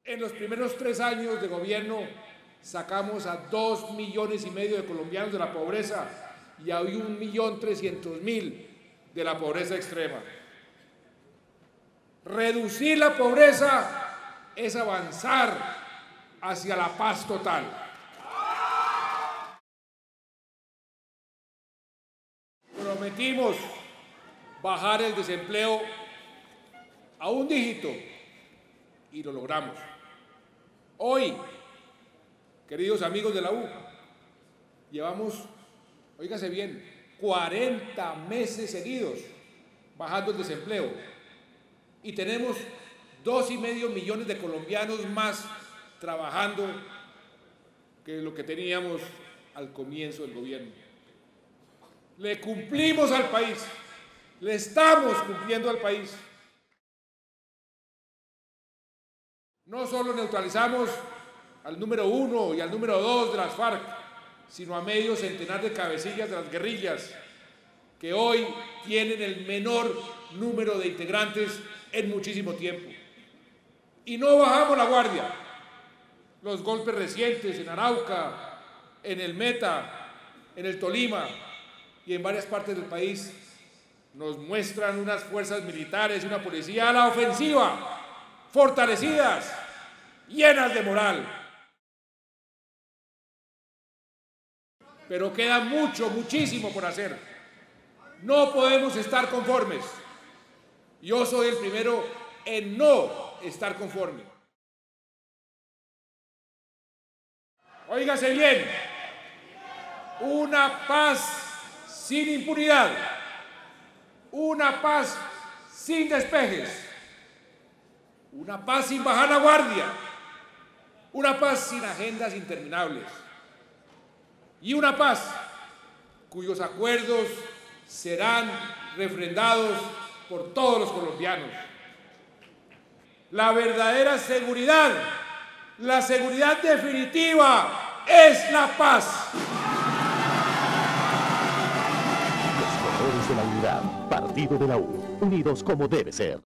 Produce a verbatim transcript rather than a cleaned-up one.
En los primeros tres años de gobierno sacamos a dos millones y medio de colombianos de la pobreza y a un millón trescientos mil de la pobreza extrema. Reducir la pobreza es avanzar hacia la paz total. Prometimos bajar el desempleo a un dígito y lo logramos. Hoy, queridos amigos de la U, llevamos, óigase bien, cuarenta meses seguidos bajando el desempleo y tenemos dos y medio millones de colombianos más trabajando que lo que teníamos al comienzo del gobierno. Le cumplimos al país, le estamos cumpliendo al país. No solo neutralizamos al número uno y al número dos de las FARC, sino a medio centenar de cabecillas de las guerrillas, que hoy tienen el menor número de integrantes en muchísimo tiempo. Y no bajamos la guardia. Los golpes recientes en Arauca, en el Meta, en el Tolima y en varias partes del país nos muestran unas fuerzas militares y una policía a la ofensiva, fortalecidas, llenas de moral. Pero queda mucho, muchísimo por hacer. No podemos estar conformes. Yo soy el primero en no estar conforme. Óigase bien, una paz sin impunidad, una paz sin despejes, una paz sin bajar la guardia, una paz sin agendas interminables y una paz cuyos acuerdos serán refrendados por todos los colombianos. La verdadera seguridad, la seguridad definitiva es la paz. Los colores de la unidad, Partido de la U, unidos como debe ser.